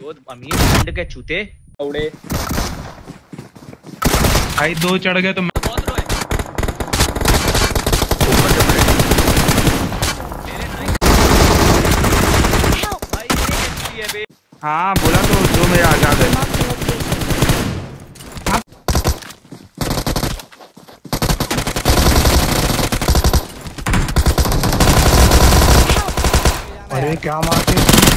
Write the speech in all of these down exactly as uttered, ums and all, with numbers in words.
चोद अमीर खंड के चूते उड़े भाई दो चढ़ गए तो बहुत रो है भाई ये कैसी है बे। हाँ बोला तो दो मेरे आजाद है। अरे क्या मारते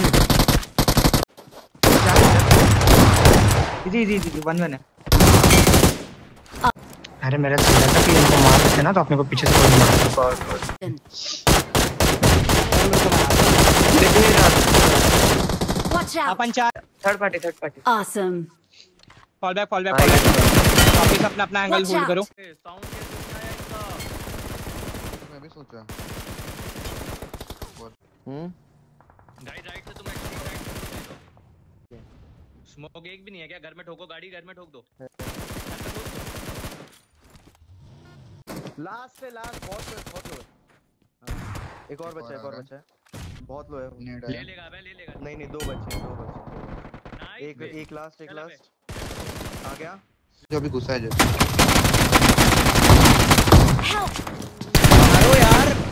जी जी जी वन वन है। अरे मेरा सोचा था कि इनको मार देते ना तो अपने को पीछे से कोई मार अपन चार third party third party awesome fall back fall back fall back वापस अपना अपना एंगल Watch होल्ड out. करो। साउंड कैसे आया इसका? मैं भी सोचा हम्म गाइस राइट से तुम एक्चुअली राइट स्मोक एक भी नहीं है क्या? घर में ठोको गाड़ी, घर में ठोक दो। लास्ट पे लास्ट बहुत लो बहुत लो है। एक और बचा है एक और बचा है बहुत लो है। ले लेगा बे ले लेगा। नहीं नहीं दो बचे दो बचे एक एक लास्ट एक लास्ट आ गया जो भी गुस्सा है जो help मारो यार।